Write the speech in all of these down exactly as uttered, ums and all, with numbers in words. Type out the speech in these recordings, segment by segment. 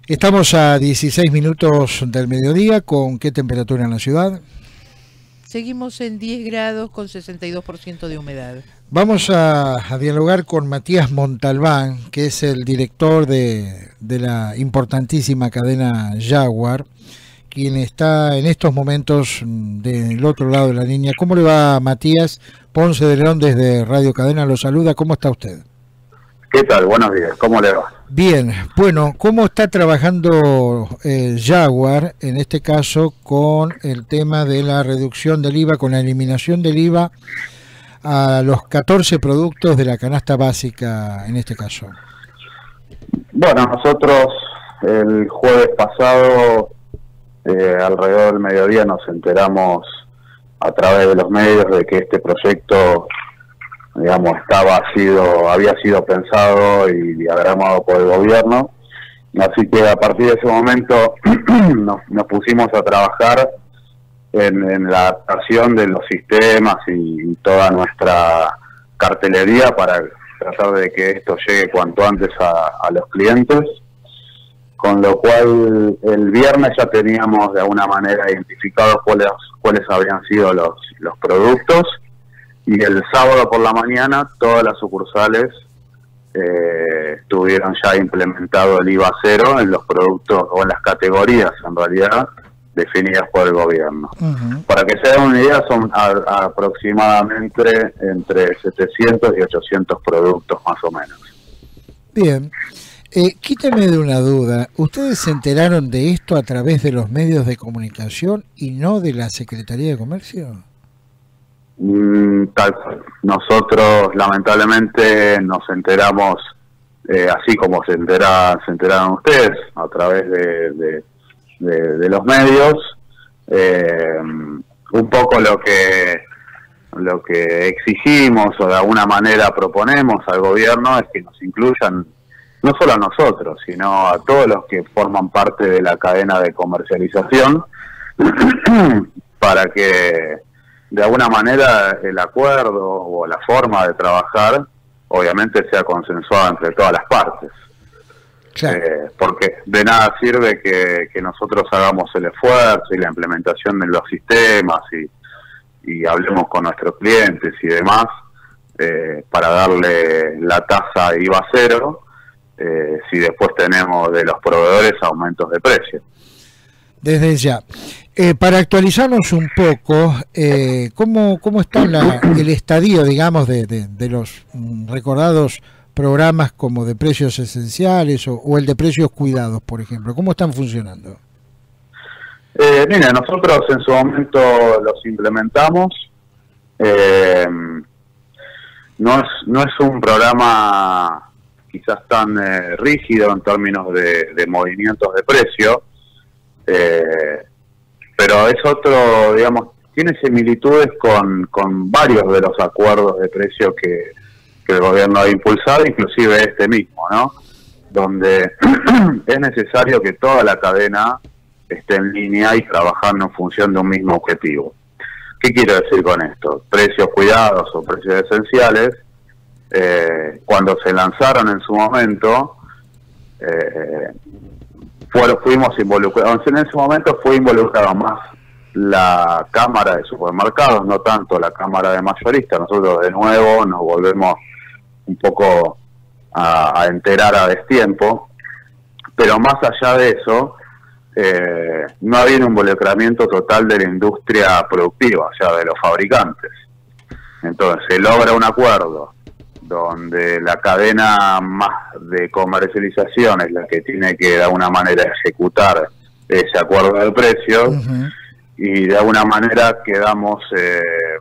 Estamos a dieciséis minutos del mediodía. ¿Con qué temperatura en la ciudad? Seguimos en diez grados con sesenta y dos por ciento de humedad. Vamos a, a dialogar con Matías Montalbán, que es el director de, de la importantísima cadena Jaguar, quien está en estos momentos del otro lado de la línea. ¿Cómo le va, Matías? Ponce de León desde Radio Cadena lo saluda. ¿Cómo está usted? ¿Qué tal? Buenos días. ¿Cómo le va? Bien. Bueno, ¿cómo está trabajando eh, Jaguar, en este caso, con el tema de la reducción del I V A, con la eliminación del I V A a los catorce productos de la canasta básica, en este caso? Bueno, nosotros el jueves pasado, eh, alrededor del mediodía, nos enteramos a través de los medios de que este proyecto, digamos, estaba sido había sido pensado y diagramado por el gobierno. Así que a partir de ese momento nos, nos pusimos a trabajar en, en la adaptación de los sistemas y, y toda nuestra cartelería para tratar de que esto llegue cuanto antes a, a los clientes. Con lo cual el viernes ya teníamos de alguna manera identificados cuáles, cuáles habían sido los, los productos. Y el sábado por la mañana todas las sucursales eh, tuvieron ya implementado el I V A cero en los productos o en las categorías en realidad definidas por el gobierno. Uh-huh. Para que se den una idea, son a, a aproximadamente entre setecientos y ochocientos productos más o menos. Bien. Eh, quítame de una duda. ¿Ustedes se enteraron de esto a través de los medios de comunicación y no de la Secretaría de Comercio? Mm, tal cual. Nosotros lamentablemente nos enteramos eh, así como se entera, se enteraron ustedes a través de, de, de, de los medios. Eh, un poco lo que lo que exigimos o de alguna manera proponemos al gobierno es que nos incluyan no solo a nosotros, sino a todos los que forman parte de la cadena de comercialización para que de alguna manera el acuerdo o la forma de trabajar obviamente sea consensuada entre todas las partes. Claro. Eh, porque de nada sirve que, que nosotros hagamos el esfuerzo y la implementación de los sistemas y, y hablemos con nuestros clientes y demás eh, para darle la tasa I V A cero eh, si después tenemos de los proveedores aumentos de precio. Desde ya. Eh, para actualizarnos un poco, eh, ¿cómo, cómo está la, el estadio, digamos, de, de, de los mm, recordados programas como de precios esenciales o, o el de precios cuidados, por ejemplo? ¿Cómo están funcionando? Eh, mira, nosotros en su momento los implementamos. Eh, no es, no es un programa quizás tan eh, rígido en términos de, de movimientos de precio. Eh, pero es otro, digamos, tiene similitudes con, con varios de los acuerdos de precio que, que el gobierno ha impulsado, inclusive este mismo, ¿no? Donde es necesario que toda la cadena esté en línea y trabajando en función de un mismo objetivo. ¿Qué quiero decir con esto? Precios cuidados o precios esenciales, eh, cuando se lanzaron en su momento, eh, Fueron, fuimos involucrados, en ese momento fue involucrada más la Cámara de Supermercados, no tanto la Cámara de Mayoristas. Nosotros de nuevo nos volvemos un poco a, a enterar a destiempo, pero más allá de eso, eh, no había un involucramiento total de la industria productiva, o sea, de los fabricantes. Entonces se logra un acuerdo donde la cadena más de comercialización es la que tiene que de alguna manera ejecutar ese acuerdo de precios. Uh-huh. Y de alguna manera quedamos eh,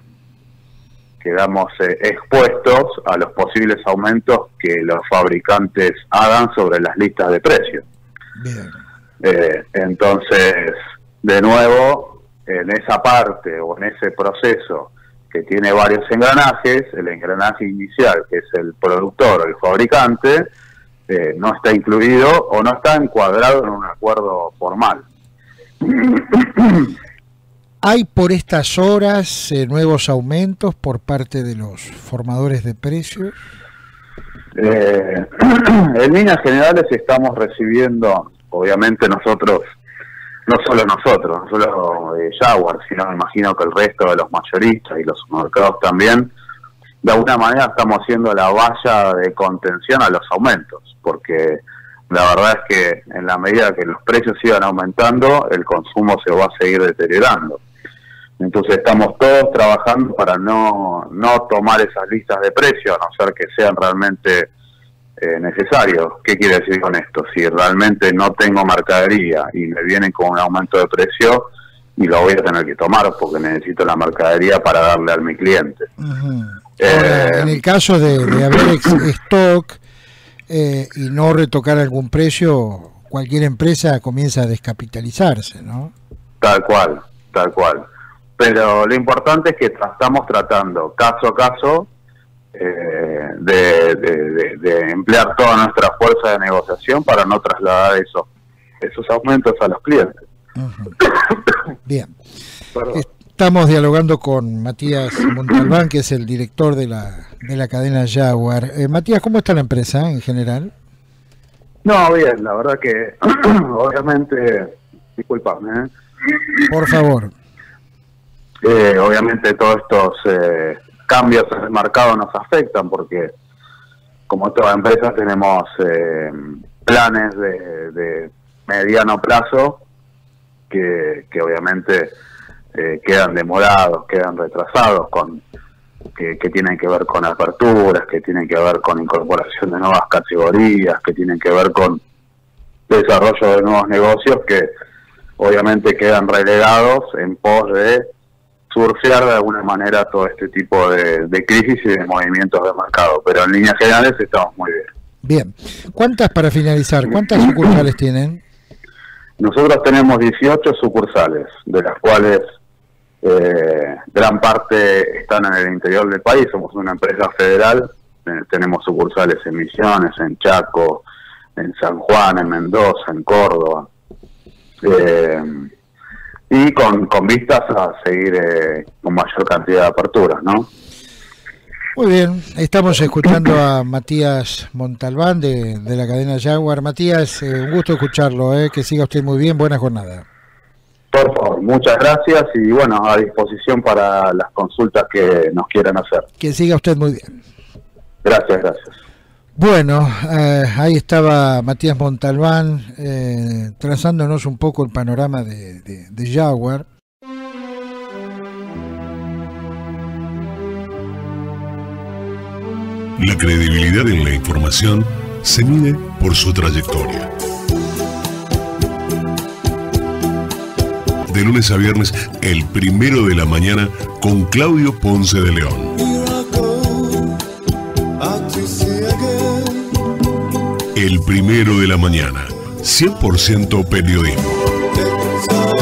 quedamos eh, expuestos a los posibles aumentos que los fabricantes hagan sobre las listas de precios. Bien. Eh, entonces, de nuevo, en esa parte o en ese proceso que tiene varios engranajes, el engranaje inicial, que es el productor o el fabricante, eh, no está incluido o no está encuadrado en un acuerdo formal. ¿Hay por estas horas eh, nuevos aumentos por parte de los formadores de precios? Eh, en líneas generales estamos recibiendo obviamente nosotros, no solo nosotros, no solo eh, Jaguar, sino me imagino que el resto de los mayoristas y los supermercados también, de alguna manera estamos haciendo la valla de contención a los aumentos, porque la verdad es que en la medida que los precios sigan aumentando, el consumo se va a seguir deteriorando. Entonces estamos todos trabajando para no, no tomar esas listas de precios, a no ser que sean realmente eh, necesarios. ¿Qué quiere decir con esto? Si realmente no tengo mercadería y me vienen con un aumento de precio, y lo voy a tener que tomar porque necesito la mercadería para darle a mi cliente. Uh-huh. Ahora, eh, en el caso de, de haber ex stock eh, y no retocar algún precio, cualquier empresa comienza a descapitalizarse, ¿no? Tal cual, tal cual. Pero lo importante es que estamos tratando caso a caso eh, de, de, de, de emplear toda nuestra fuerza de negociación para no trasladar esos, esos aumentos a los clientes. Uh-huh. Bien. Perdón. Estamos dialogando con Matías Montalbán, que es el director de la, de la cadena Jaguar. Eh, Matías, ¿cómo está la empresa en general? No, bien, la verdad que obviamente, disculpame, ¿eh? Por favor. Eh, obviamente todos estos eh, cambios en el mercado nos afectan porque, como toda empresa, tenemos eh, planes de, de mediano plazo que, que obviamente eh, quedan demorados, quedan retrasados, con que, que tienen que ver con aperturas, que tienen que ver con incorporación de nuevas categorías, que tienen que ver con desarrollo de nuevos negocios que obviamente quedan relegados en pos de surfear de alguna manera todo este tipo de, de crisis y de movimientos de mercado, pero en líneas generales estamos muy bien. Bien. ¿Cuántas, para finalizar, cuántas sucursales tienen? Nosotros tenemos dieciocho sucursales, de las cuales eh, gran parte están en el interior del país. Somos una empresa federal, eh, tenemos sucursales en Misiones, en Chaco, en San Juan, en Mendoza, en Córdoba. Eh, y con, con vistas a seguir eh, con mayor cantidad de aperturas, ¿no? Muy bien, estamos escuchando a Matías Montalbán de, de la cadena Jaguar. Matías, eh, un gusto escucharlo, eh, que siga usted muy bien, buena jornada. Por favor, muchas gracias y bueno, a disposición para las consultas que nos quieran hacer. Que siga usted muy bien. Gracias, gracias. Bueno, eh, ahí estaba Matías Montalbán eh, trazándonos un poco el panorama de, de, de Jaguar. La credibilidad en la información se mide por su trayectoria. De lunes a viernes, el primero de la mañana, con Claudio Ponce de León. El primero de la mañana, cien por ciento periodismo.